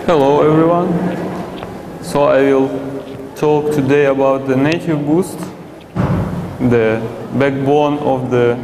Hello everyone. So I will talk today about the native boost, the backbone of the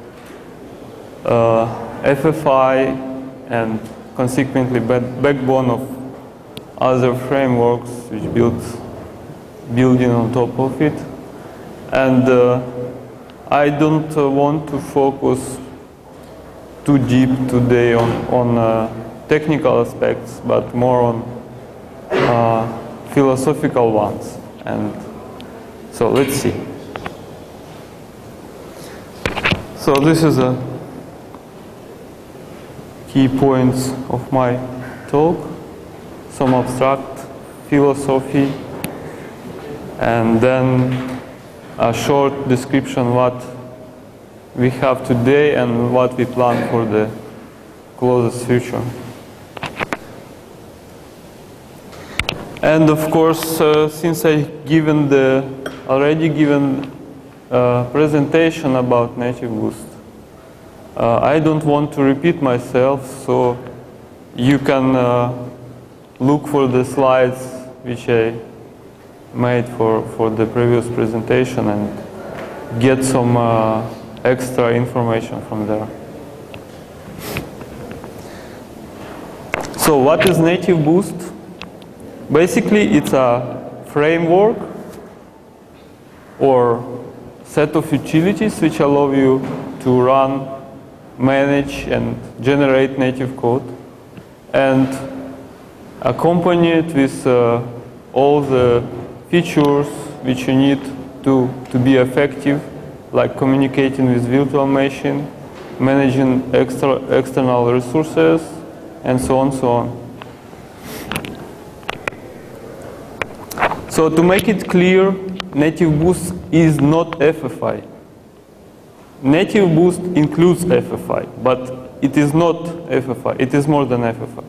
FFI and consequently backbone of other frameworks which building on top of it. And I don't want to focus too deep today on technical aspects, but more on philosophical ones. And so let's see. So this is a key points of my talk, some abstract philosophy, and then a short description what we have today and what we plan for the closest future. And of course, since I already given presentation about native boost, I don't want to repeat myself, so you can look for the slides which I made for the previous presentation and get some extra information from there. So what is native boost? Basically, it's a framework or set of utilities which allow you to run, manage, and generate native code, and accompany it with all the features which you need to be effective, like communicating with virtual machine, managing external resources, and so on, so on. So to make it clear, native boost is not FFI. Native boost includes FFI, but it is not FFI. It is more than FFI.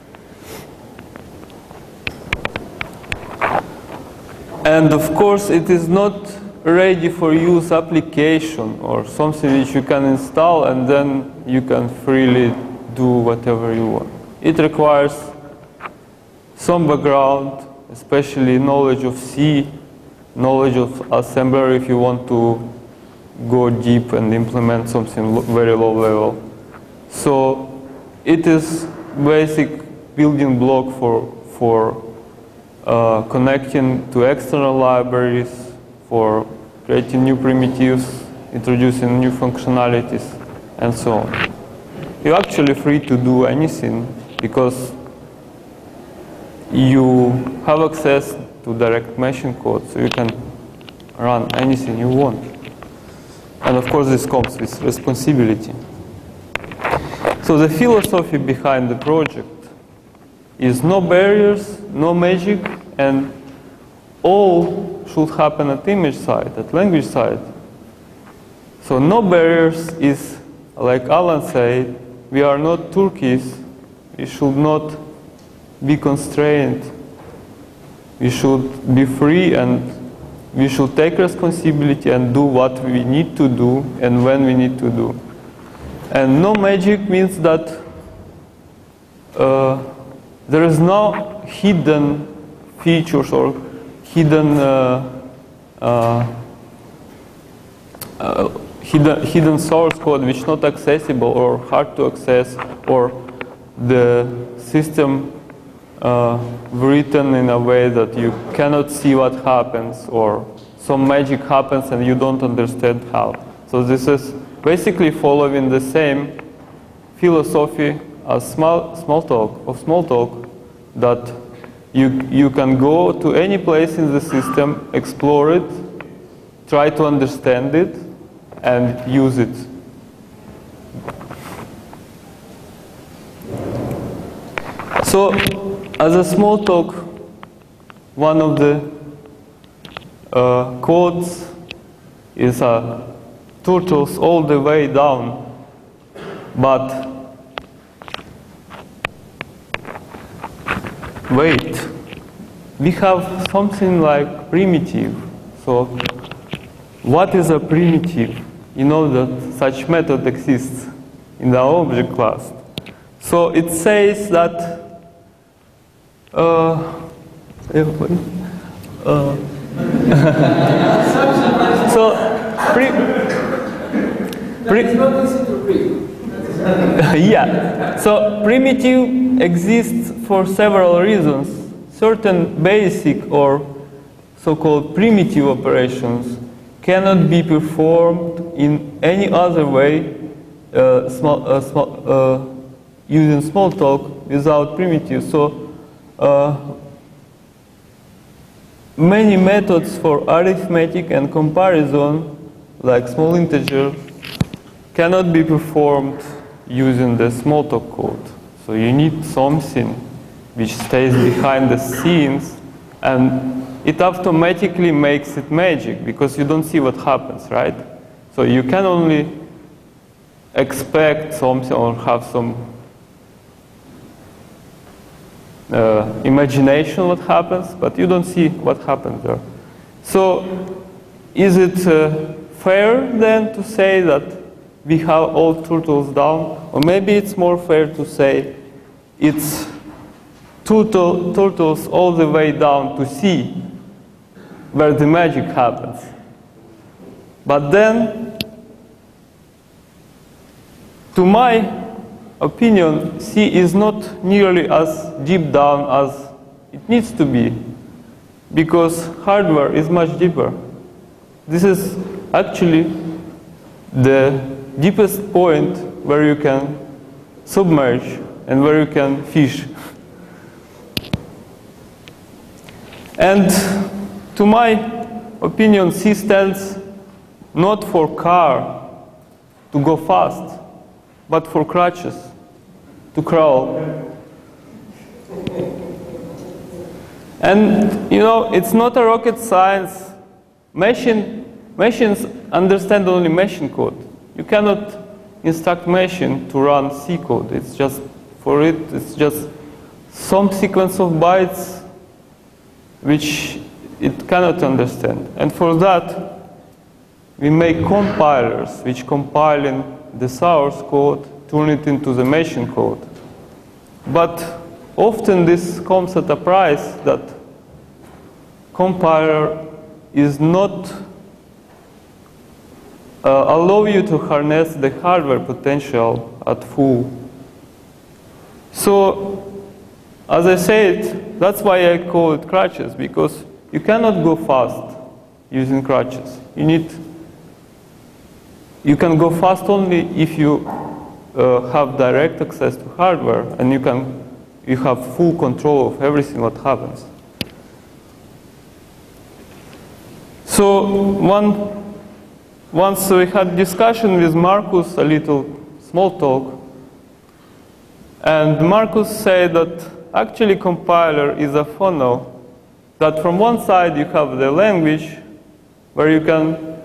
And of course, it is not ready for use application or something which you can install and then you can freely do whatever you want. It requires some background, especially knowledge of C, knowledge of assembler if you want to go deep and implement something very low level. So it is basic building block for connecting to external libraries, for creating new primitives, introducing new functionalities, and so on. You're actually free to do anything because you have access to direct machine code, so you can run anything you want. And of course, this comes with responsibility. So the philosophy behind the project is no barriers, no magic, and all should happen at image side, at language side. So no barriers is, like Alan said, we are not turkeys. We should not be constrained. We should be free and we should take responsibility and do what we need to do and when we need to do. And no magic means that there is no hidden features or hidden hidden source code which is not accessible or hard to access, or the system written in a way that you cannot see what happens, or some magic happens and you don't understand how. So this is basically following the same philosophy as small talk, that you can go to any place in the system, explore it, try to understand it, and use it. So, as a small talk, one of the codes is turtles all the way down, but wait, we have something like primitive. So, what is a primitive? You know that such method exists in the object class. So it says that So, yeah. So primitive exists for several reasons. Certain basic or so-called primitive operations cannot be performed in any other way using Smalltalk without primitive. So many methods for arithmetic and comparison, like small integer, cannot be performed using the Smalltalk code. So you need something which stays behind the scenes, and it automatically makes it magic because you don't see what happens, right? So you can only expect something or have some imagination what happens, but you don't see what happens there. So is it fair then to say that we have all turtles down? Or maybe it's more fair to say it's turtles all the way down to C, where the magic happens. But then, to my opinion, C is not nearly as deep down as it needs to be, because hardware is much deeper. This is actually the deepest point where you can submerge and where you can fish. And to my opinion, C stands not for car, to go fast, but for crutches, to crawl. And you know, it's not a rocket science. Machines understand only machine code. You cannot instruct machine to run C code. It's just, for it, it's just some sequence of bytes which it cannot understand. And for that, we make compilers which compile in the source code, turn it into the machine code. But often this comes at a price that compiler is not allow you to harness the hardware potential at full. So, as I said, that's why I call it crutches, because you cannot go fast using crutches. You can go fast only if you have direct access to hardware and you have full control of everything that happens. So once we had discussion with Markus, a little small talk, and Markus said that actually compiler is a funnel, that from one side you have the language where you can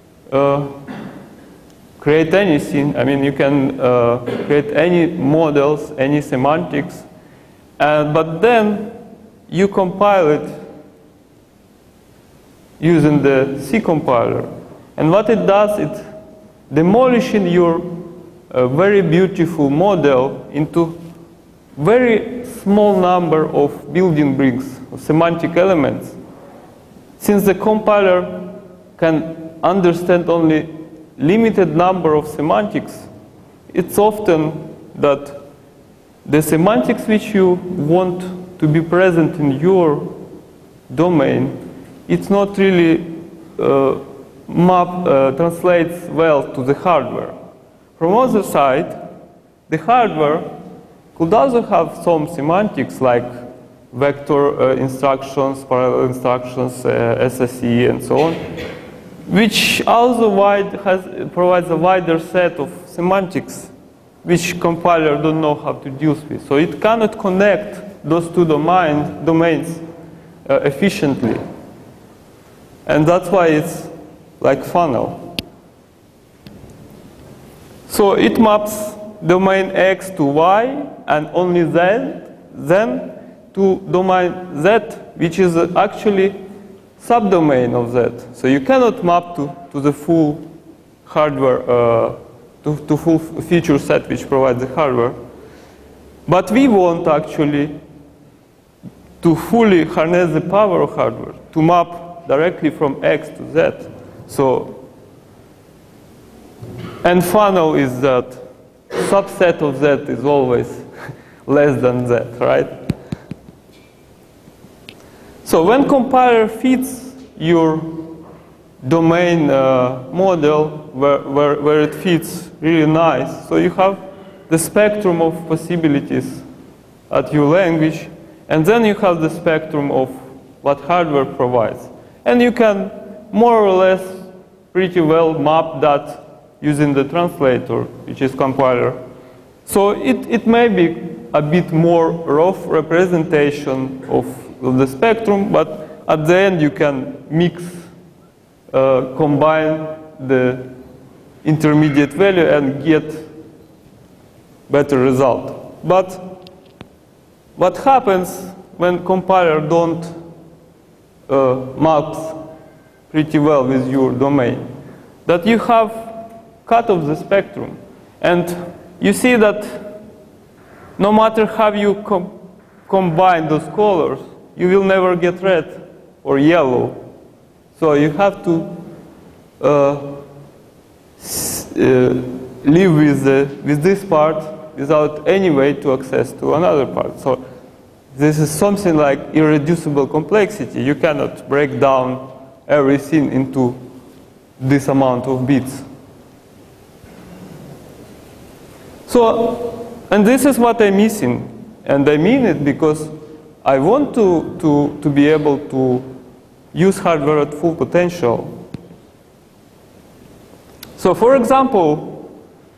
create anything. I mean, you can create any models, any semantics, but then you compile it using the C compiler. And what it does, it demolishes your very beautiful model into very small number of building bricks, of semantic elements. Since the compiler can understand only limited number of semantics, it's often that the semantics which you want to be present in your domain, it's not really translates well to the hardware. From other side, the hardware could also have some semantics like vector instructions, parallel instructions, SSE, and so on, which also provides a wider set of semantics which compiler don't know how to deal with. So it cannot connect those two domains efficiently. And that's why it's like funnel. So it maps domain X to Y and only then to domain Z, which is actually subdomain of Z. So you cannot map to the full hardware, to full feature set which provides the hardware. But we want actually to fully harness the power of hardware, to map directly from X to Z. So, and funnel is that subset of Z is always less than Z, right? So when compiler fits your domain model where it fits really nice, so you have the spectrum of possibilities at your language, and then you have the spectrum of what hardware provides. And you can more or less pretty well map that using the translator, which is compiler. So it may be a bit more rough representation of the spectrum, but at the end you can mix, combine the intermediate value and get better result. But what happens when compiler don't maps pretty well with your domain? That you have cut off the spectrum, and you see that no matter how you combine those colors, you will never get red or yellow. So you have to live with this part without any way to access to another part. So this is something like irreducible complexity. You cannot break down everything into this amount of bits. So, and this is what I'm missing. And I mean it because I want to be able to use hardware at full potential. So for example,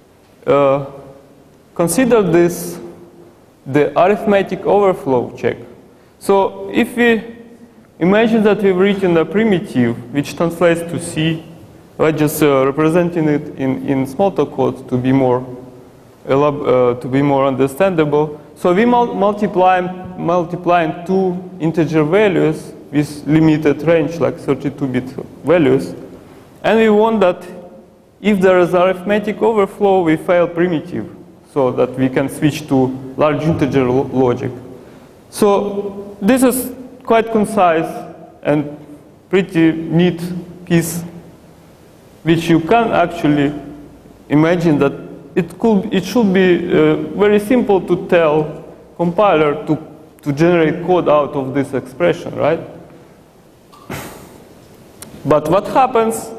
consider this, the arithmetic overflow check. So if we imagine that we've written a primitive which translates to C, we're just representing it in Smalltalk code to be more understandable. So we multiplying two integer values with limited range, like 32-bit values, and we want that if there is arithmetic overflow, we fail primitive, so that we can switch to large integer logic. So this is quite concise and pretty neat piece, which you can actually imagine that it should be very simple to tell compiler to generate code out of this expression, right? But what happens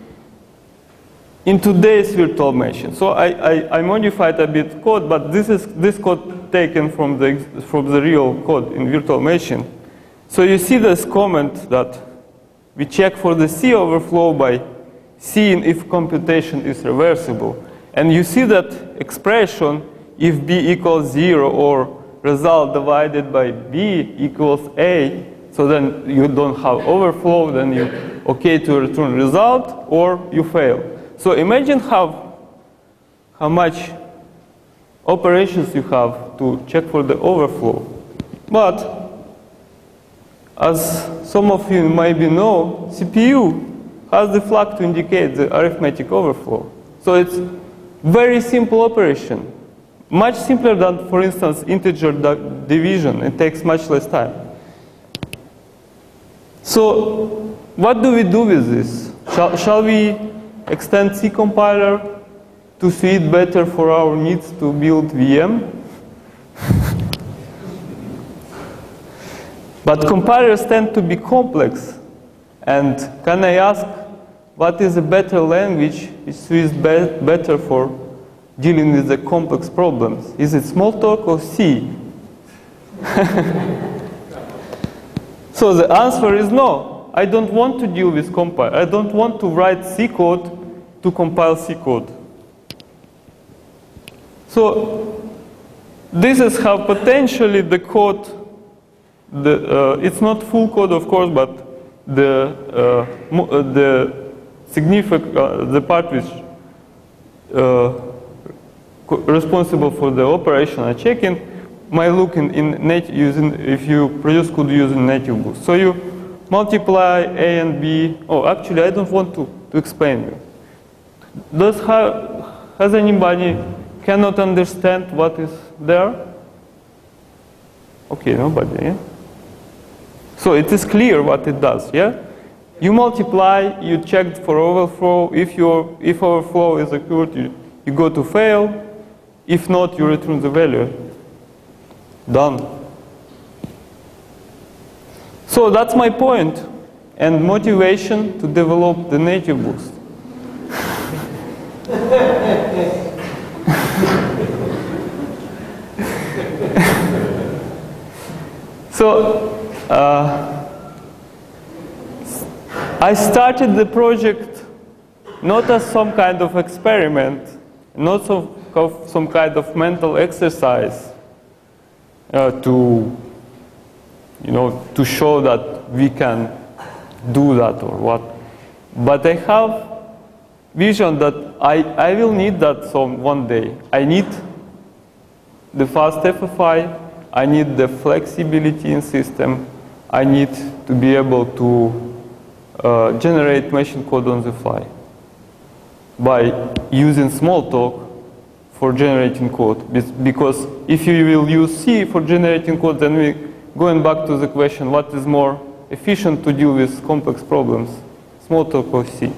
in today's virtual machine? So I modified a bit code, but this code taken from the real code in virtual machine. So you see this comment that we check for the C overflow by seeing if computation is reversible. And you see that expression, if B equals 0 or result divided by B equals A, so then you don't have overflow, then you okay to return result, or you fail. So imagine how much operations you have to check for the overflow. But as some of you maybe know, CPU has the flag to indicate the arithmetic overflow. So it's very simple operation, much simpler than, for instance, integer division. It takes much less time. So what do we do with this? Shall we extend C compiler to suit better for our needs to build VM? But compilers tend to be complex. And can I ask, what is a better language which suits better for dealing with the complex problems? Is it Smalltalk or C? So the answer is no. I don't want to deal with compile. I don't want to write C code to compile C code. So this is how potentially the code, it's not full code of course, but the part which responsible for the operational checking might look in using, if you produce code using native boost. So you multiply A and B. Oh, actually, I don't want to explain it. Has anybody cannot understand what is there? Okay, nobody. Yeah? So it is clear what it does, yeah? You multiply, you check for overflow. If overflow is occurred, you go to fail. If not, you return the value. Done. So that's my point and motivation to develop the native boost. So I started the project not as some kind of experiment, not some kind of mental exercise to show that we can do that or what. But I have vision that I will need that one day. I need the fast FFI. I need the flexibility in system. I need to be able to generate machine code on the fly by using Smalltalk for generating code. Because if you will use C for generating code, then we going back to the question, what is more efficient to deal with complex problems, Smalltalk or C?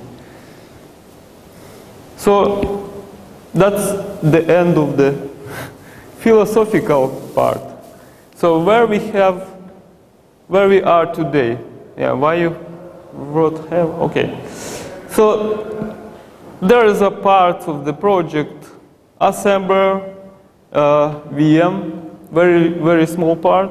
So that's the end of the philosophical part. So where we are today. Yeah, why you wrote have? Okay. So there is a part of the project, assembler, VM, very small part.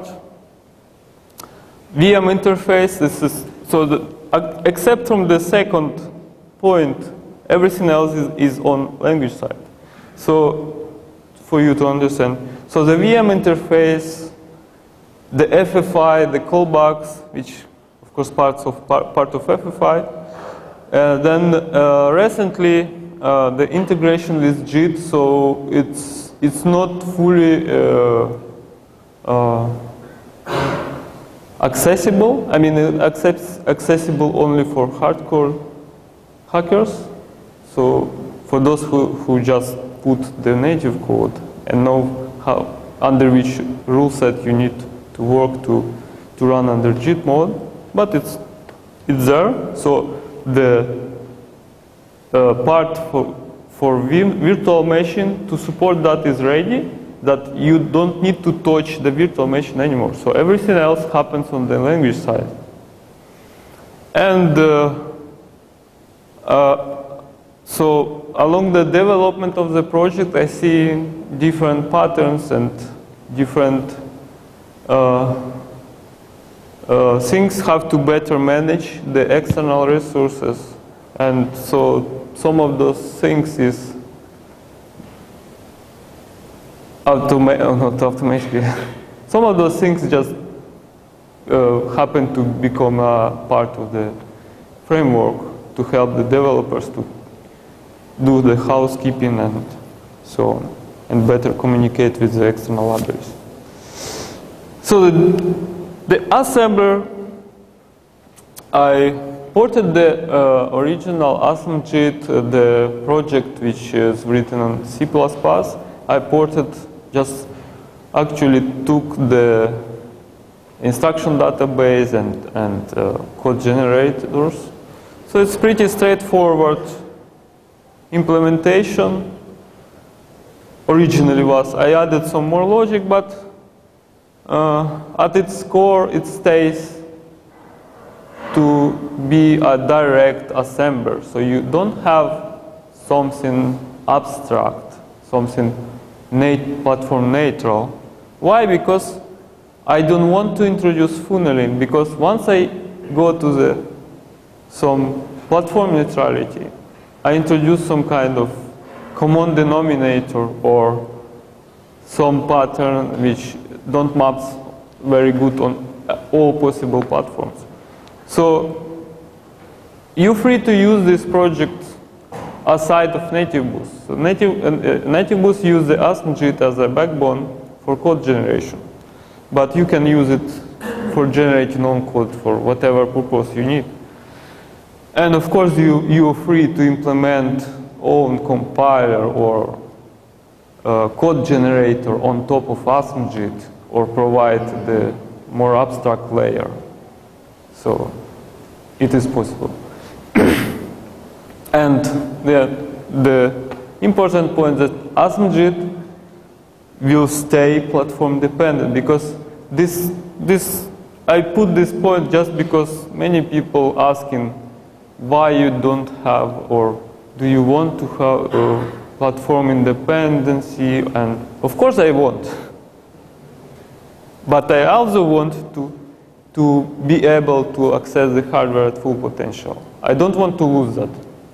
VM interface. This is except from the second point, everything else is on language side. So for you to understand, so the VM interface, the FFI, the callbacks, which of course part of FFI. Then recently the integration with JIT, so it's not fully accessible. I mean, it's accessible only for hardcore hackers. So for those who just put the native code and know how under which rule set you need to work to run under JIT mode, but it's there. So the part for virtual machine to support that is ready, that you don't need to touch the virtual machine anymore. So everything else happens on the language side. And so along the development of the project, I see different patterns and different things have to better manage the external resources. And so some of those things is not automatically. Some of those things just happen to become a part of the framework to help the developers to do the housekeeping and so on, and better communicate with the external libraries. So the assembler, I ported the original ASMJIT, the project which is written on C++. I ported, just actually took the instruction database and code generators. So it's pretty straightforward implementation. Originally I added some more logic, but at its core it stays to be a direct assembler. So you don't have something abstract, something platform neutral. Why? Because I don't want to introduce funneling, because once I go to some platform neutrality, I introduce some kind of common denominator or some pattern which don't map very good on all possible platforms. So you're free to use this project aside of NativeBoost. So NativeBoost use the ASMJIT as a backbone for code generation, but you can use it for generating own code for whatever purpose you need. And of course, you're free to implement own compiler or code generator on top of ASMJIT, or provide the more abstract layer So it is possible. And the important point that ASM.JIT will stay platform dependent, because I put this point just because many people asking why you don't have, or do you want to have platform independency, and of course I want. But I also want to be able to access the hardware at full potential. I don't want to lose that.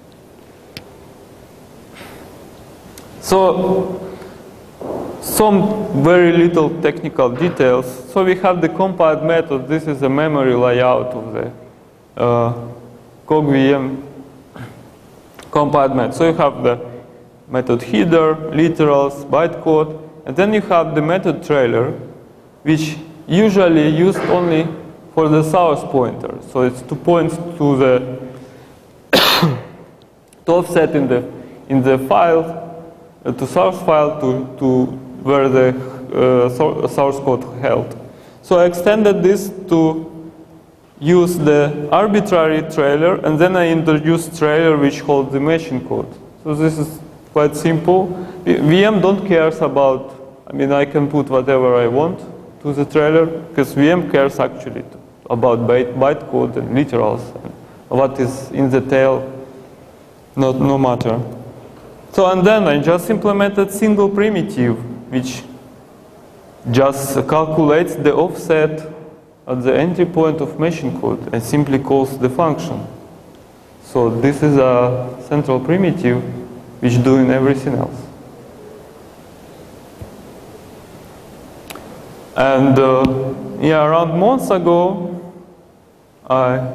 So, some very little technical details. So we have the compiled method. This is a memory layout of the CogVM compiled method. So you have the method header, literals, bytecode, and then you have the method trailer, which usually used only for the source pointer. So it's to point to the to offset in the file, to source file, to where the source code held. So I extended this to use the arbitrary trailer, and then I introduced trailer which holds the machine code. So this is quite simple. VM don't cares about, I mean, I can put whatever I want to the trailer, because VM cares actually about bytecode and literals, and what is in the tail, no matter. So, and then I just implemented single primitive, which just calculates the offset at the entry point of machine code and simply calls the function. So this is a central primitive which doing everything else. And yeah, around months ago, I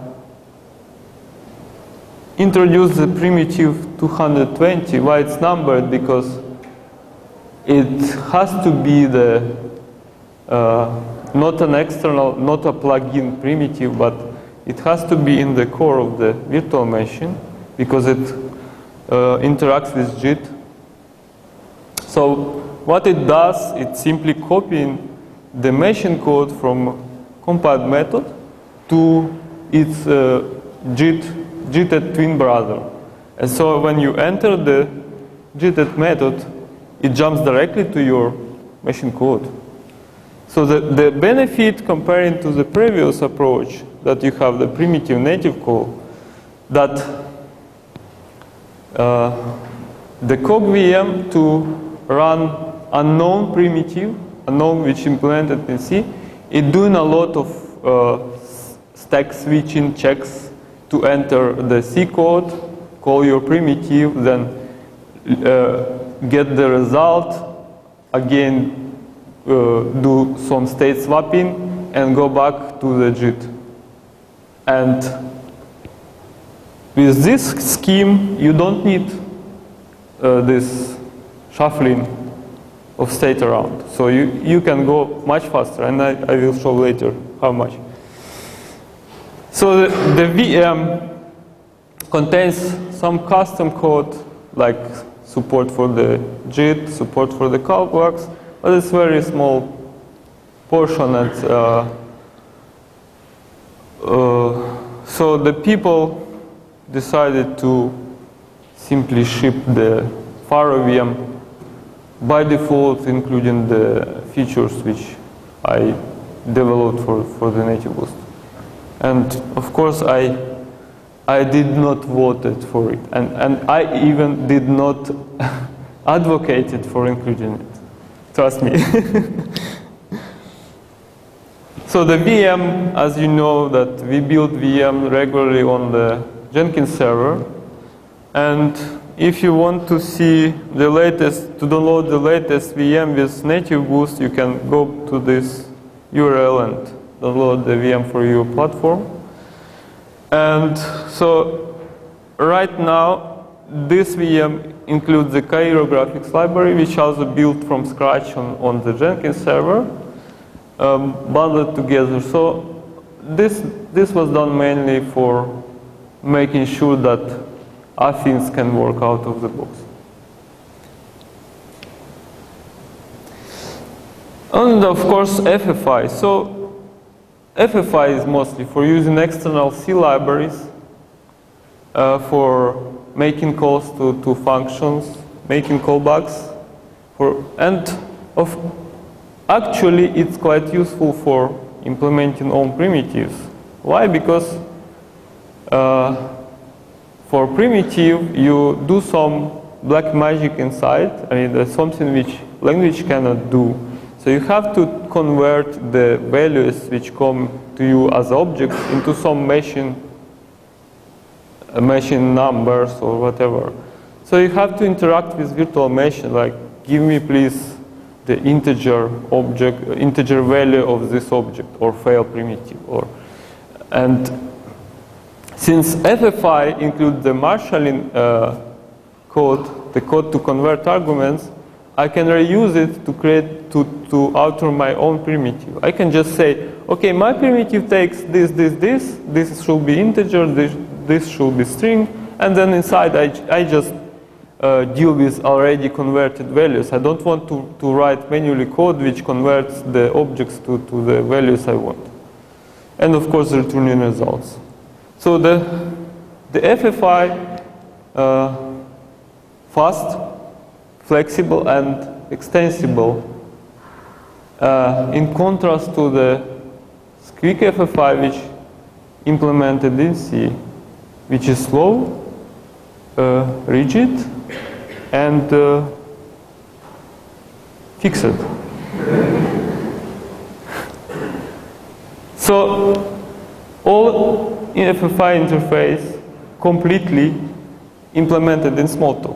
introduced the primitive 220. Why it's numbered? Because it has to be the not an external, not a plug-in primitive, but it has to be in the core of the virtual machine, because it interacts with JIT. So what it does, it's simply copying the machine code from compiled method to its JIT twin brother. And so when you enter the JIT method, it jumps directly to your machine code. So the benefit comparing to the previous approach, that you have the primitive native call, that the CogVM to run unknown primitive, unknown which implemented in C, it's doing a lot of stack switching checks to enter the C code, call your primitive, then get the result, again do some state swapping, and go back to the JIT. And with this scheme, you don't need this shuffling of state around. So you can go much faster, and I will show later how much. So the VM contains some custom code, like support for the JIT, support for the CalcWorks, but it's very small portion. And so the people decided to simply ship the Faro VM by default, including the features which I developed for the native boost. And of course, I did not vote for it, and I even did not advocate for including it. Trust me. So the VM, as you know, that we build VM regularly on the Jenkins server, and if you want to see the latest, to download the latest VM with native boost, you can go to this URL and download the VM4U platform. And so right now, this VM includes the Cairo graphics library, which also built from scratch on the Jenkins server, bundled together. So this was done mainly for making sure that Athens can work out of the box. And of course, FFI. So FFI is mostly for using external C libraries, for making calls to functions, making callbacks, actually it's quite useful for implementing own primitives. Why? Because for primitive you do some black magic inside. I mean, that's something which language cannot do. So you have to convert the values which come to you as objects into some machine numbers or whatever. So you have to interact with virtual machine, like give me please the integer value of this object, or fail primitive, and since FFI includes the marshalling code, the code to convert arguments, I can reuse it to alter my own primitive. I can just say, okay, my primitive takes this should be integer, this should be string, and then inside I just deal with already converted values. I don't want to write manually code which converts the objects to the values I want. And of course, returning results. So the FFI, fast, flexible, and extensible, in contrast to the Squeak FFI, which implemented in C, which is slow, rigid, and fixed. So all in FFI interface completely implemented in Smalltalk.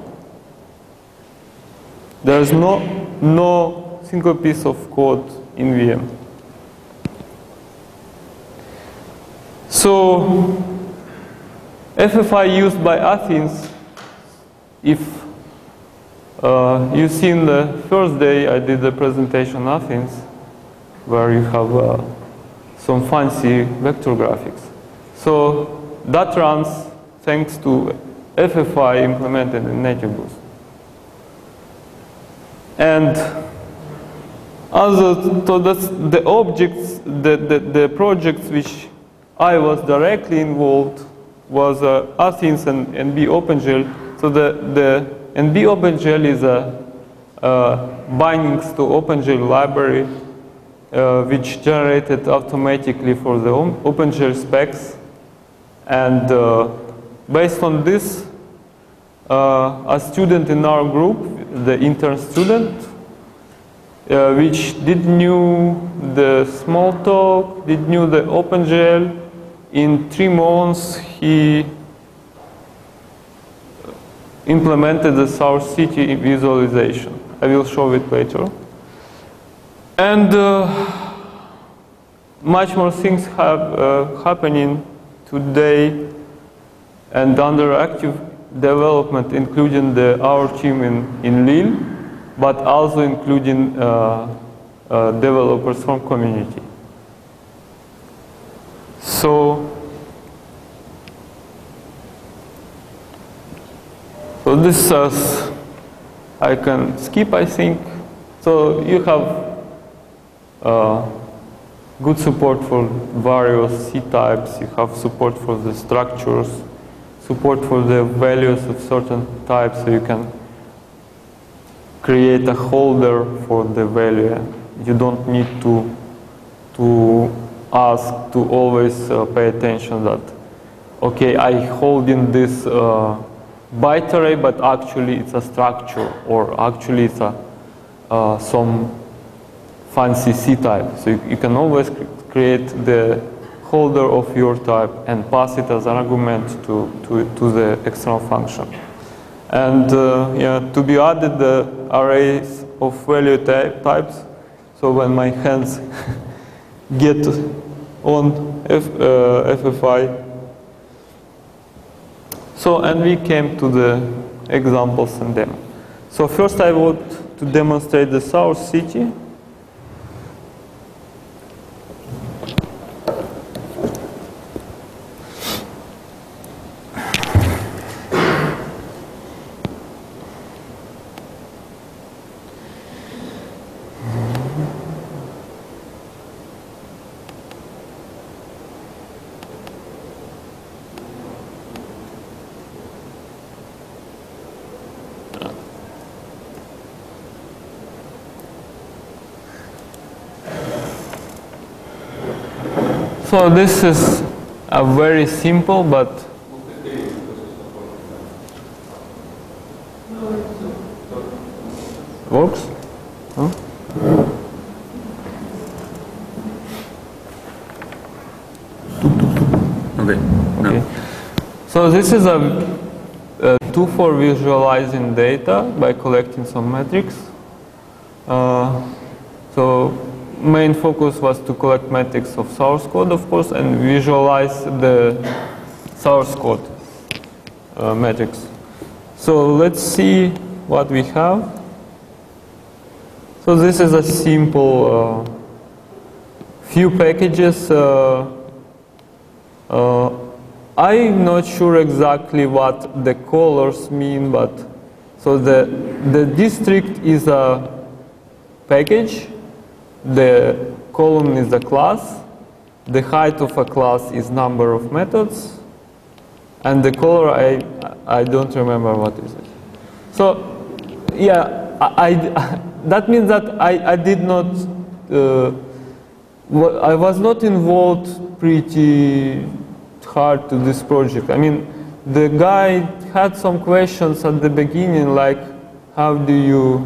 There is no single piece of code in VM. So FFI used by Athens, if you see in the first day I did the presentation on Athens, where you have some fancy vector graphics. So that runs thanks to FFI implemented in NativeBoost. And so that's the objects, the projects which I was directly involved was Athens and NB OpenGL. So the NB OpenGL is a bindings to OpenGL library which generated automatically for the OpenGL specs. And based on this, a student in our group, the intern student, which did knew the Smalltalk, did knew the OpenGL, in 3 months he implemented the Source City visualization. I will show it later. And much more things have happening today and under active development, including our team in Lille, but also including developers from community. So this I can skip, I think. So you have good support for various C types. You have support for the structures, support for the values of certain types, so you can create a holder for the value. You don't need to ask to always pay attention that, okay, I hold in this byte array, but actually it's a structure, or actually it's some fancy C type. So you can always create the holder of your type and pass it as an argument to the external function. And yeah, to be added the arrays of value types. So when my hands get on FFI. So, and we came to the examples and demo. So first I want to demonstrate the Source City. So this is a very simple but works. Huh? Okay. Okay. No. So this is a tool for visualizing data by collecting some metrics. So main focus was to collect metrics of source code, of course, and visualize the source code metrics. So let's see what we have. So this is a simple few packages. I'm not sure exactly what the colors mean, but so the district is a package, the column is a class, the height of a class is number of methods, and the color I don't remember what is it. So yeah, that means that I did not I was not involved pretty hard to this project. I mean, the guy had some questions at the beginning, like how do you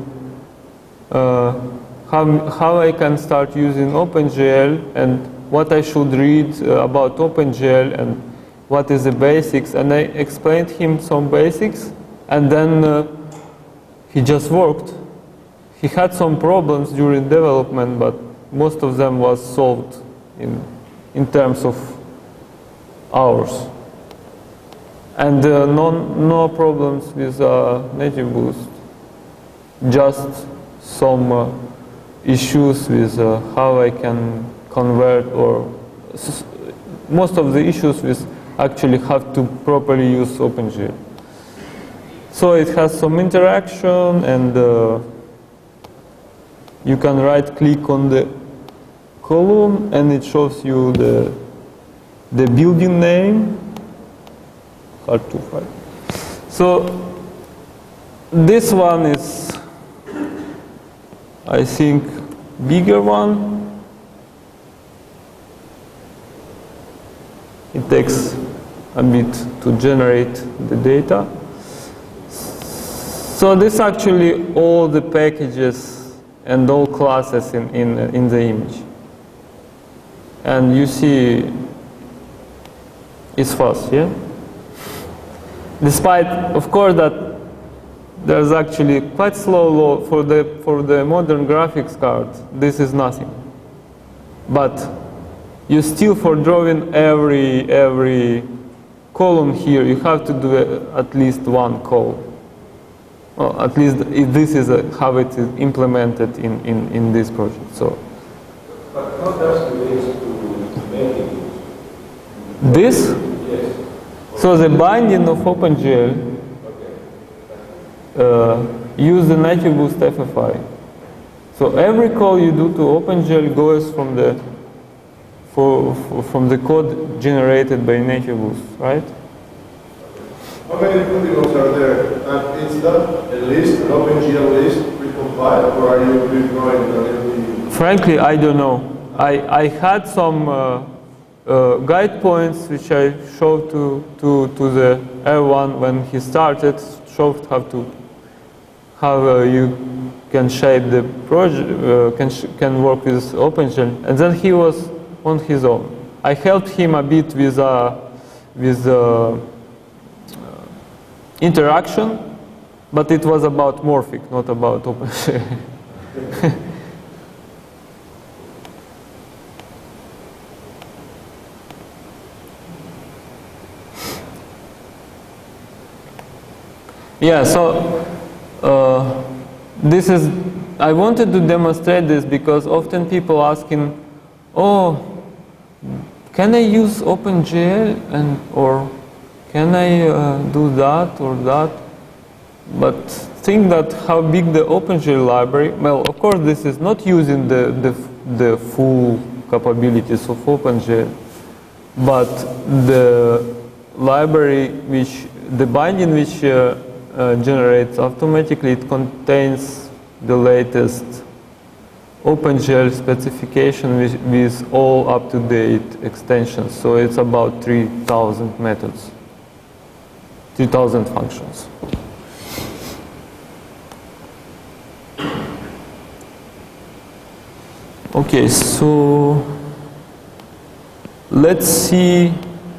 how I can start using OpenGL and what I should read about OpenGL and what is the basics, and I explained him some basics, and then he just worked. He had some problems during development, but most of them was solved in terms of hours. And no problems with Native Boost, just some issues with how I can convert, or most of the issues with actually have to properly use OpenGL. So it has some interaction, and you can right click on the column and it shows you the building name. Hard to find. So this one is, I think, bigger one. It takes a bit to generate the data. So this actually all the packages and all classes in the image. And you see it's fast, yeah? Despite, of course, that there's actually quite slow load for the modern graphics card. This is nothing. But you still, for drawing every column here, you have to do at least one call. Well, at least if this is how it is implemented in this project. So. But how does it relate to making this? Yes. So the binding of OpenGL use the Native Boost FFI. So every call you do to OpenGL goes from the code generated by Native Boost, right? How many polygons are there? And is that a list, an OpenGL list, precompiled, or are you redrawing the? Frankly, I don't know. I had some guide points which I showed to the L1 when he started, showed how you can shape the project, can work with OpenGL, and then he was on his own. I helped him a bit with interaction, but it was about Morphic, not about OpenGL. Yeah, so this is, I wanted to demonstrate this because often people asking, oh, can I use OpenGL or can I do that or that? But think that how big the OpenGL library, well, of course this is not using the full capabilities of OpenGL, but the library the binding which generates automatically, it contains the latest OpenGL specification with all up-to-date extensions. So it's about 3,000 methods, 3,000 functions. Okay, so let's see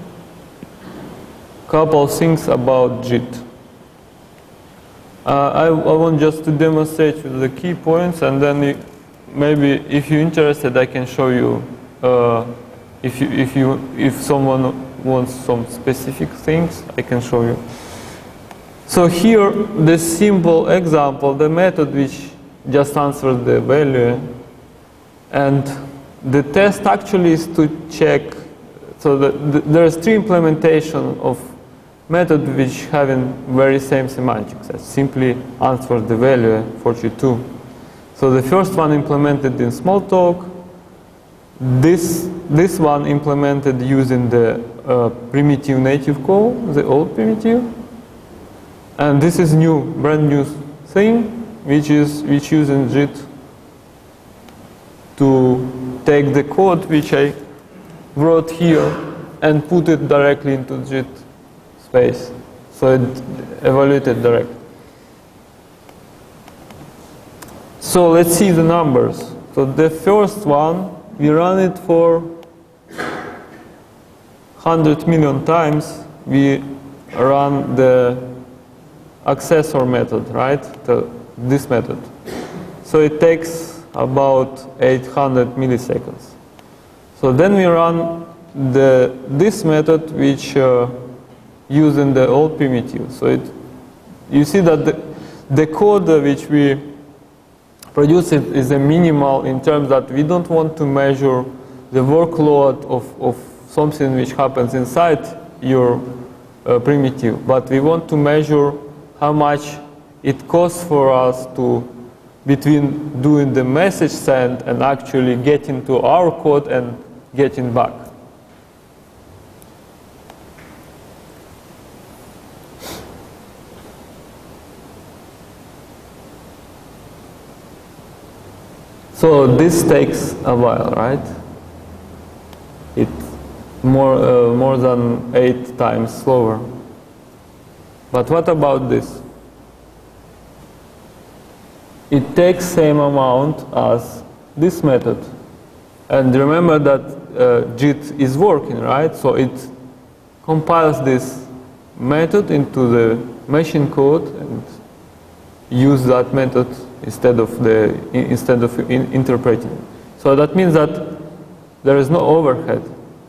a couple things about JIT. I want just to demonstrate you the key points, and then maybe if you're interested, I can show you if someone wants some specific things, I can show you. So here, the simple example, the method which just answers the value, and the test actually is to check. So there's 3 implementation of method which having very same semantics, as simply answer the value 42. So the first one implemented in Smalltalk. This one implemented using the primitive native call, the old primitive. And this is brand new thing, which using JIT to take the code which I wrote here and put it directly into JIT space. So it evaluated directly. So let's see the numbers. So the first one, we run it for 100 million times. We run the accessor method, right? This method. So it takes about 800 milliseconds. So then we run this method which using the old primitive. So you see that the code which we produce is a minimal in terms that we don't want to measure the workload of something which happens inside your primitive, but we want to measure how much it costs for us between doing the message send and actually getting to our code and getting back. So this takes a while, right? It's more than 8 times slower. But what about this? It takes same amount as this method. And remember that JIT is working, right? So it compiles this method into the machine code and use that method instead of interpreting. So that means that there is no overhead.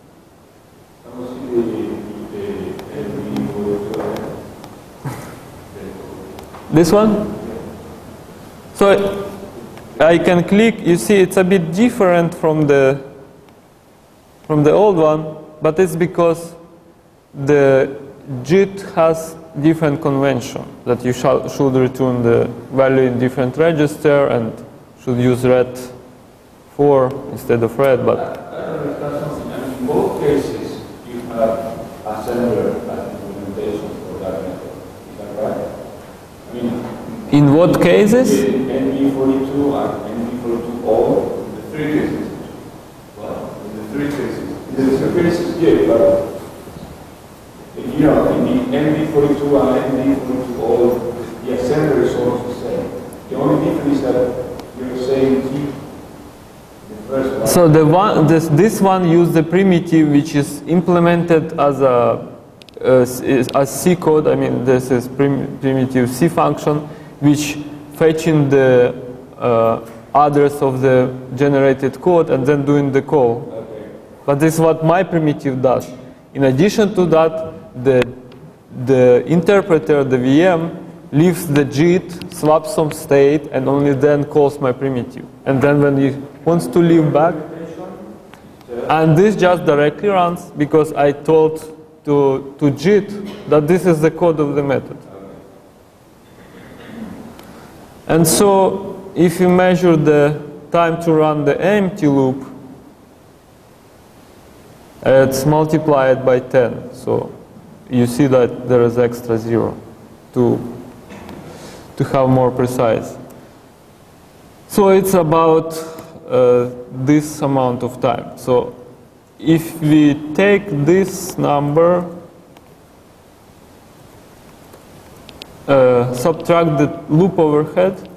This one? So I can click, you see it's a bit different from the old one, but it's because the JIT has different convention that you should return the value in different register and should use ret 4 instead of ret, but in both cases you have a sender as implementation for that method. Is that right? I mean, in what cases? In NV42 and NV42 all, In the 3 cases. well, In the 3 cases. in the 2 cases, yeah, but you know, in the NV42 and NV42 all, the assembler is almost the same. The only difference is that you're saying keep the first one. So this one uses the primitive which is implemented as a C code. I mean, this is primitive C function which fetching the address of the generated code and then doing the call. Okay. But this is what my primitive does. In addition to that, the interpreter, the VM, leaves the JIT, swaps some state, and only then calls my primitive. And then when he wants to leave back, and this just directly runs because I told to JIT that this is the code of the method. And so if you measure the time to run the empty loop, it's multiplied by 10. So you see that there is extra 0 to have more precise. So it's about this amount of time. So if we take this number, subtract the loop overhead,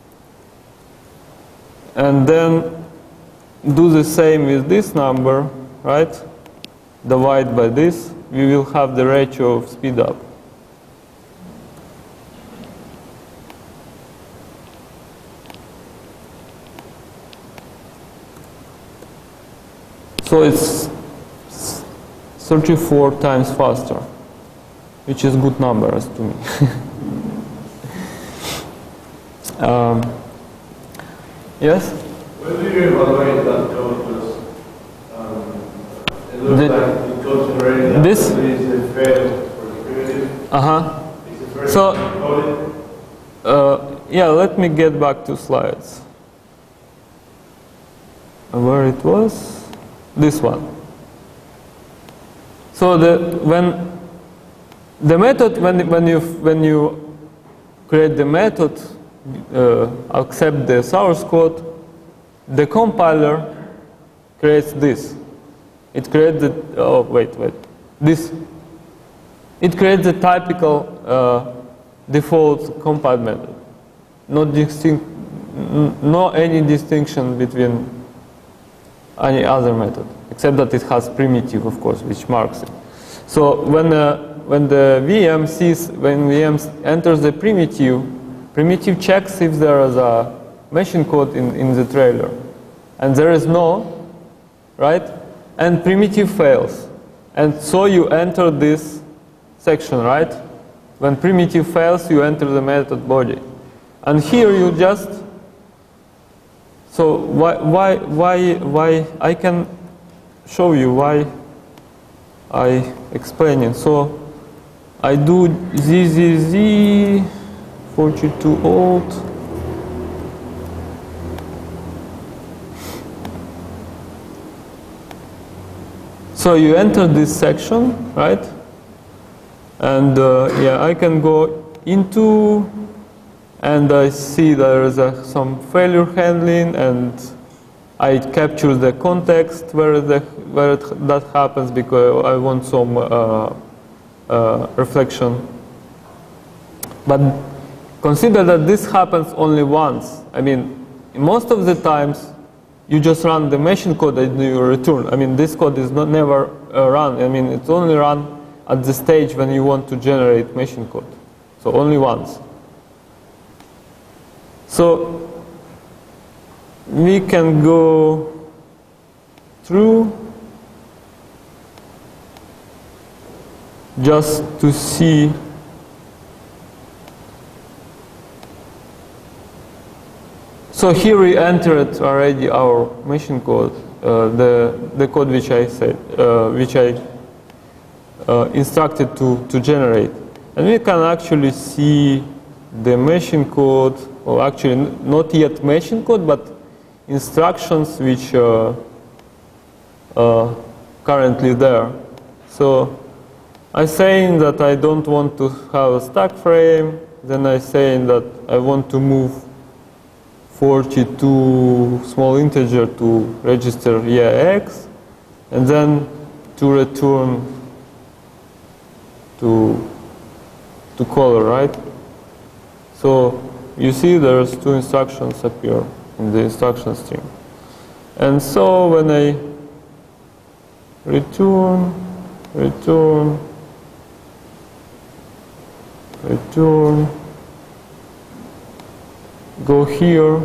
and then do the same with this number, right? Divide by this, we will have the ratio of speed up. So it's 34 times faster, which is good numbers to me. Yes? When do you evaluate that code? Because it looks like the code generated this is failed for the primitive. Is the first So, code? yeah, let me get back to slides. Where it was? This one. So when you create the method, accept the source code, the compiler creates this. It creates the this. It creates the typical default compile method. No any distinction between any other method, except that it has primitive, of course, which marks it. So when the VM enters the primitive checks if there is a machine code in the trailer, and there is no, right? And primitive fails, and so you enter this section, right? When primitive fails, you enter the method body, and here you just. So why I can show you why I explain it. So I do ZZZ 42 old. So you enter this section, right? And yeah, I can go into. And I see there is some failure handling, and I capture the context where that happens because I want some reflection. But consider that this happens only once. I mean, most of the times you just run the machine code and you return. I mean, this code is never run. I mean, it's only run at the stage when you want to generate machine code. So only once. So we can go through just to see so here we entered already our machine code, the code which I said, which I instructed to generate, and we can actually see the machine code. Well, actually, not yet machine code, but instructions which are currently there. So I'm saying that I don't want to have a stack frame. Then I'm saying that I want to move 42 small integer to register X, and then to return to color, right? So you see there's two instructions appear in the instruction stream. And so when I return, go here,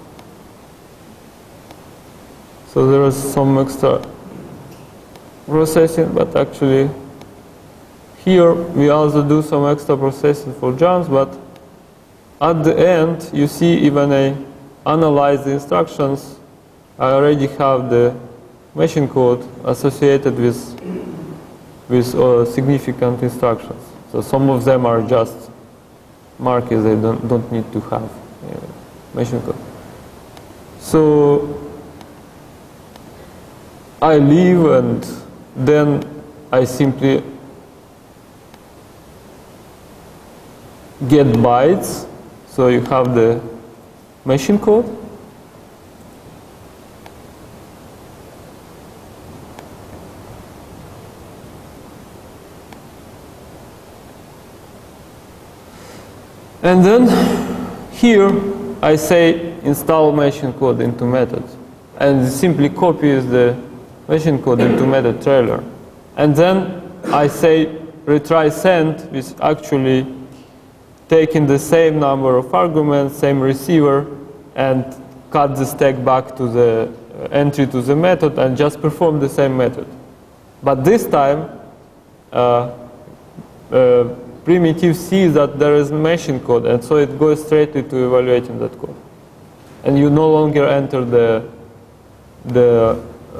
so there is some extra processing, but actually here we also do some extra processing for jumps, but at the end, you see, when I analyze the instructions, I already have the machine code associated with significant instructions. So some of them are just markers; they don't need to have machine code. So I leave, and then I simply get bytes. So you have the machine code, And then here I say install machine code into method, and simply copies the machine code into method trailer. And then I say retry send, which actually taking the same number of arguments, same receiver, and cut the stack back to the entry to the method and just perform the same method. But this time, primitive sees that there is machine code, and so it goes straight to evaluating that code. And you no longer enter the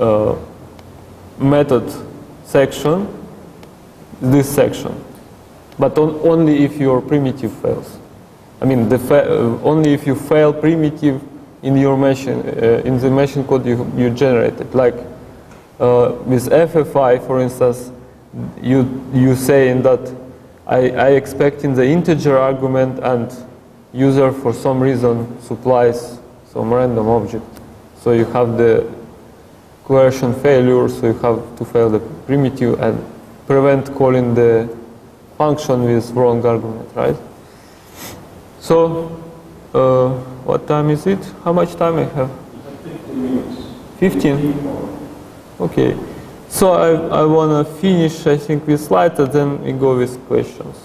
method section, this section, but only if your primitive fails. I mean, only if you fail primitive in your machine, in the machine code you generated. Like with FFI, for instance, you say in that I expect in the integer argument, and user for some reason supplies some random object. So you have the coercion failure, so you have to fail the primitive and prevent calling the function with wrong argument, right? So, what time is it? How much time I have? 15 minutes. 15? Okay. So I want to finish, I think, with slides, and then we go with questions.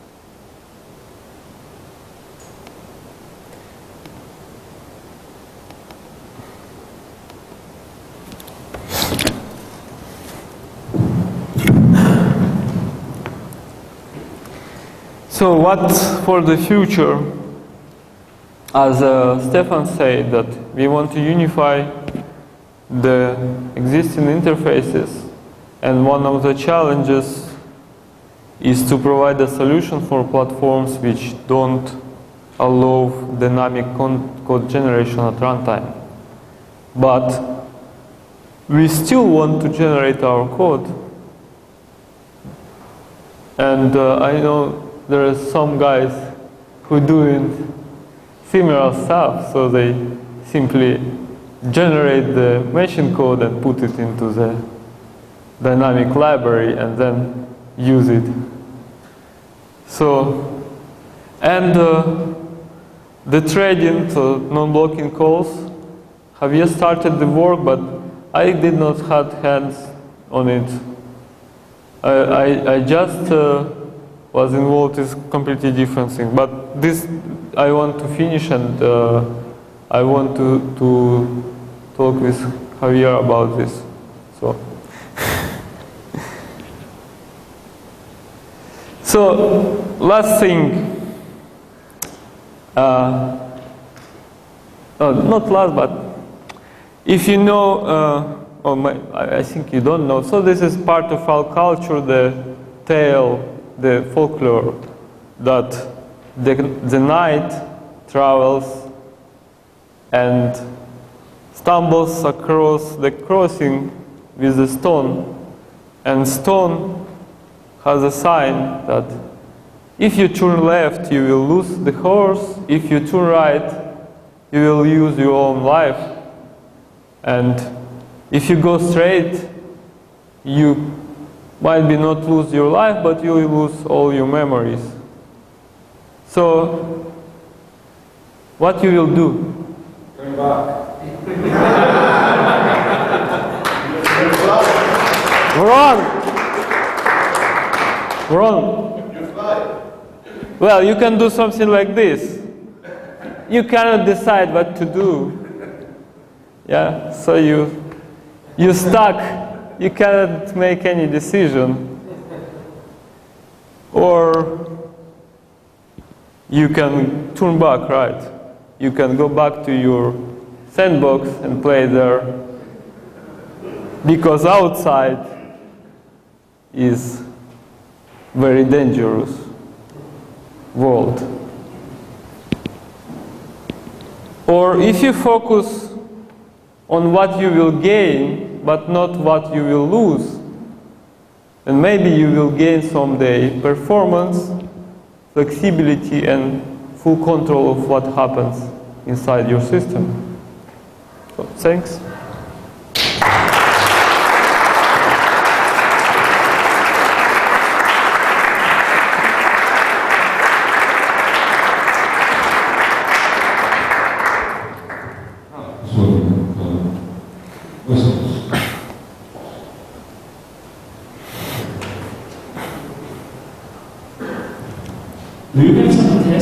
So what for the future? As Stefan said, that we want to unify the existing interfaces, and one of the challenges is to provide a solution for platforms which don't allow dynamic code generation at runtime. But we still want to generate our code, and I know there are some guys who doing similar stuff, so they simply generate the machine code and put it into the dynamic library and then use it. So, and the threading, so non-blocking calls, Javier started the work, but I did not have hands on it. I just was involved in completely different thing. But this I want to finish, and I want to talk with Javier about this. So, so last thing. Not last, but if you know, I think you don't know. So this is part of our culture, the tale, the folklore, that the knight travels and stumbles across the crossing with a stone, and stone has a sign that if you turn left, you will lose the horse. If you turn right, you will use your own life. And if you go straight, you might be not lose your life, but you will lose all your memories. So, what you will do? Turn back. Wrong! Wrong. You fly. Well, you can do something like this. You cannot decide what to do. Yeah, so you stuck. You cannot make any decision. Or you can turn back, right? You can go back to your sandbox and play there, because outside is very dangerous world. Or if you focus on what you will gain, but not what you will lose, then maybe you will gain someday performance, flexibility, and full control of what happens inside your system. So, thanks.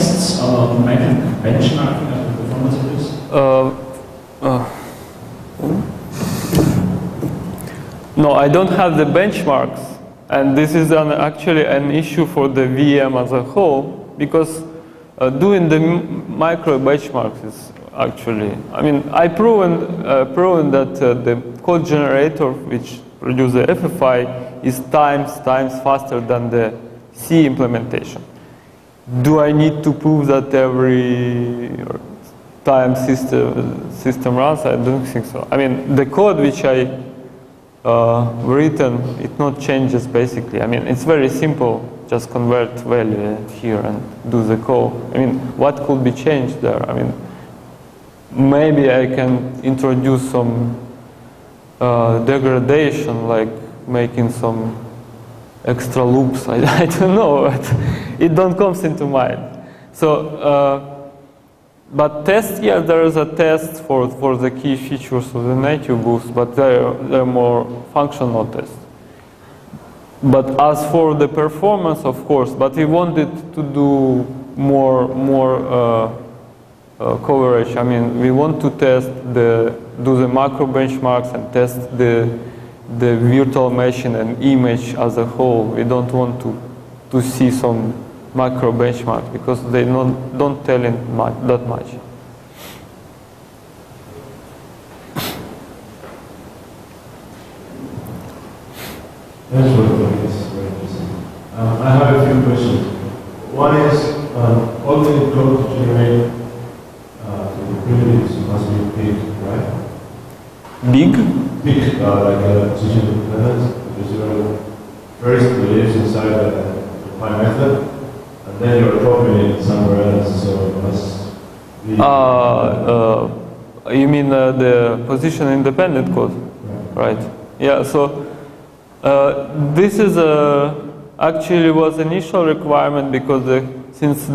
tests on making benchmarking of the performance of this? No, I don't have the benchmarks, and this is actually an issue for the VM as a whole, because doing the micro benchmarks is actually, I mean, I proven that the code generator which produces the FFI is times faster than the C implementation. Do I need to prove that every time system runs? I don't think so. I mean, the code which I written, it not changes basically. I mean, it's very simple. Just convert value here and do the call. I mean, what could be changed there? I mean, maybe I can introduce some degradation, like making some extra loops. I don't know. It don't comes into mind. So, but test, yeah, there is a test for the key features of the native boost, but they're more functional tests. But as for the performance, of course, but we wanted to do more coverage. I mean, we want to test do the macro benchmarks and test the virtual machine and image as a whole. We don't want to see some macro benchmarks because they don't tell that much. Thanks for this. It's very interesting. I have a few questions. One is, all the code to generate the primitives must be big, right? Big? Big, like a position dependence, because you first lives inside the pi method, and then you're copying it somewhere else, so it must be... You mean the position independent code? Right. Yeah, so this is actually was initial requirement because since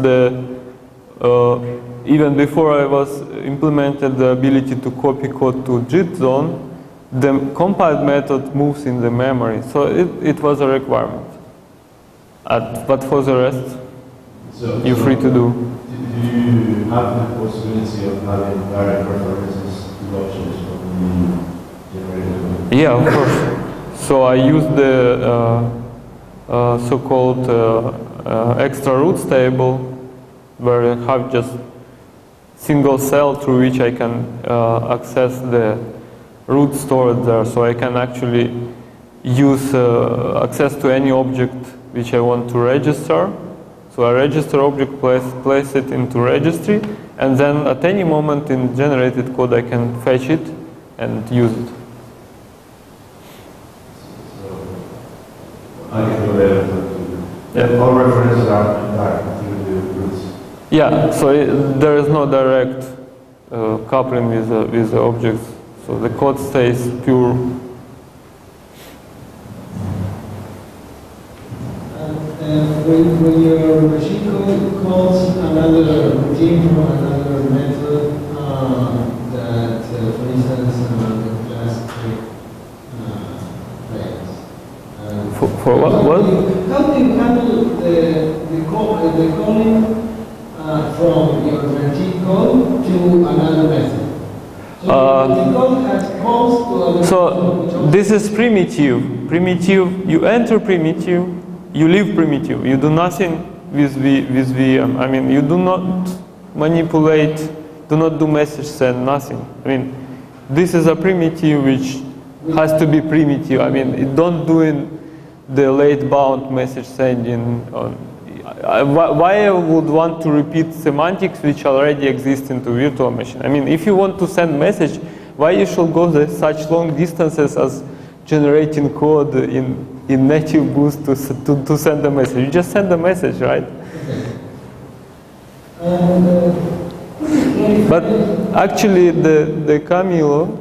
even before I was implemented the ability to copy code to JIT zone, the compiled method moves in the memory, so it was a requirement. But for the rest, you're free to do. Do you have the possibility of having direct references to options from the generated? Yeah, of course. So I use the so-called extra roots table, where I have just single cell through which I can access the root stored there. So I can actually use access to any object which I want to register. So a register object place it into registry, and then at any moment in generated code I can fetch it and use it. I can go there to all references are direct through the roots. Yeah, so there is no direct coupling with the objects, so the code stays pure. When your machine code calls another routine from another method that, for instance, the class fails. For what? How do you handle the calling from your machine code to another method? So the code has calls to another method. So this is primitive. Primitive. You enter primitive. You leave primitive. You do nothing with VM. I mean, you do not manipulate, do not do message send, nothing. I mean, this is a primitive which has to be primitive. I mean, it don't do in the late bound message sending. Why I would want to repeat semantics which already exist into virtual machine? I mean, if you want to send message, why you should go such long distances as generating code in native boost to send a message? You just send a message, right? But actually, the Camilo,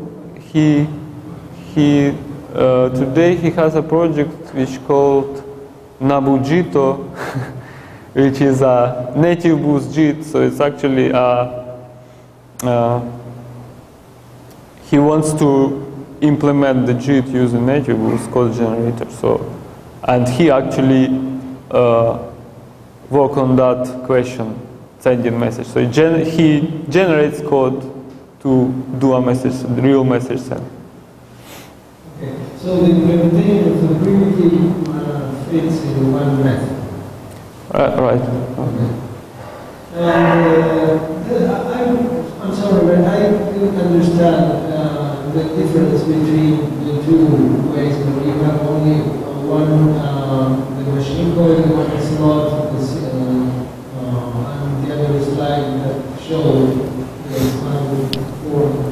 today he has a project which called Nabujito, which is a native boost JIT. So it's actually he wants to implement the JIT using native boost code generator. So, and he actually worked on that question sending message. So he generates code to do a message, the real message send. Okay. So the implementation of the primitive fits in one method. Right. Okay. And I'm sorry, but I didn't understand the difference between the two ways where you have only one, the machine code and one slot, and the other slide that showed the standard form.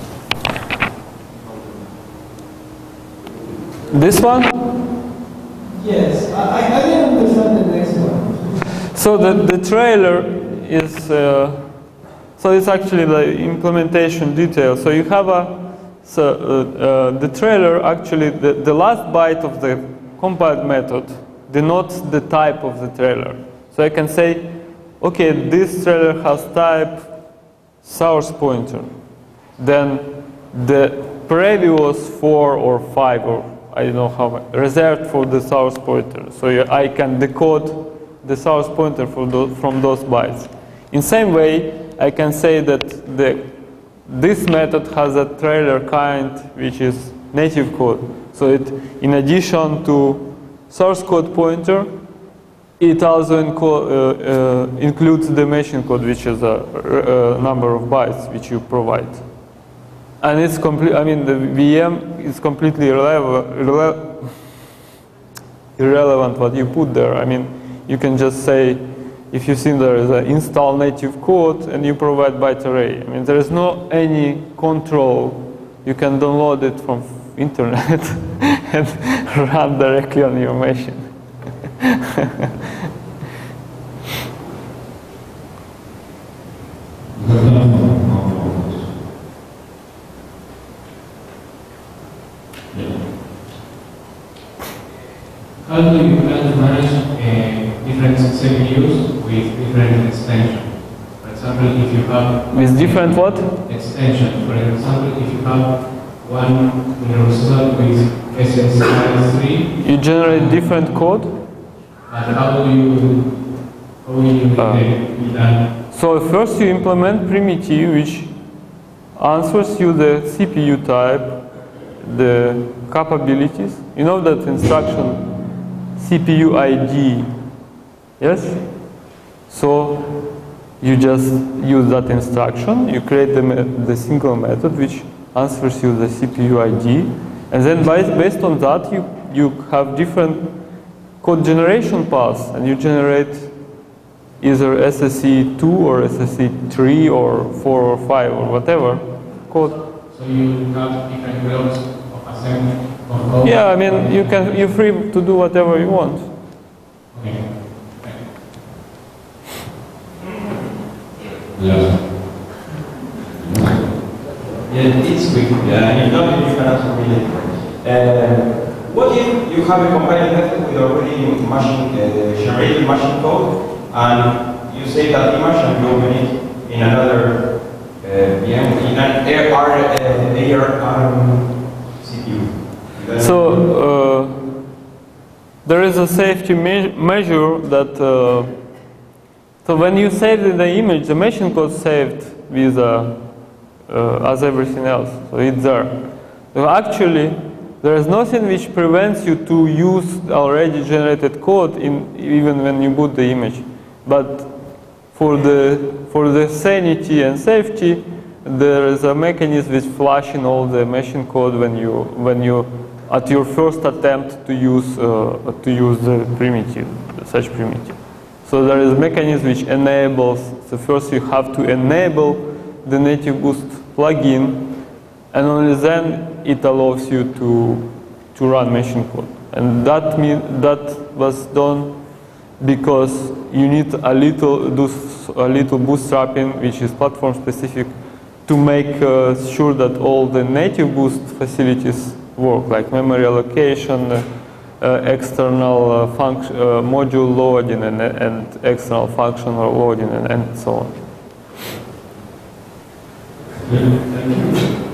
This one? Yes, I didn't understand the next one. So the trailer is, so it's actually the implementation detail. So you have the trailer, actually, the last byte of the compiled method denotes the type of the trailer. So I can say, okay, this trailer has type source pointer. Then the previous 4 or 5 or I don't know how much, reserved for the source pointer. So I can decode the source pointer from those bytes. In same way, I can say that this method has a trailer kind which is native code. So in addition to source code pointer, it also includes the machine code, which is a number of bytes which you provide. And it's complete. I mean, the VM is completely irrelevant what you put there. I mean, you can just say, if you see there is an install native code and you provide byte array. I mean, there is no any control. You can download it from internet and run directly on your machine. How do you plan to manage different CPUs with different extensions? For example, if you have... With different what? Extension. For example, if you have one result with SSI3... You generate different code? And how will you do that? So first you implement primitive, which answers you the CPU type, the capabilities. You know that instruction CPU ID, yes? So you just use that instruction, you create the single method which answers you the CPU ID, and then based on that you have different code generation paths, and you generate either SSE2 or SSE3 or 4 or 5 or whatever code. So you have different blocks of assembly? Yeah, I mean, you're free to do whatever you want. Okay. Yeah, it's quick. If not, you can answer me later. What if you have a compiling method with already generated machine code, and you save that image and you open it in another VM, in an ARM CPU? So there is a safety measure that so when you save the image, the machine code saved with as everything else, so it's there. So actually, there is nothing which prevents you to use already generated code even when you boot the image. But for the sanity and safety, there is a mechanism which flashing all the machine code when you at your first attempt to use the primitive, such primitive. So there is a mechanism which enables. So first you have to enable the native boost plugin, and only then it allows you to run machine code. And that was done because you need a little bootstrapping, which is platform specific, to make sure that all the native boost facilities work, like memory allocation, external module loading, and external functional loading, and so on. Thank you.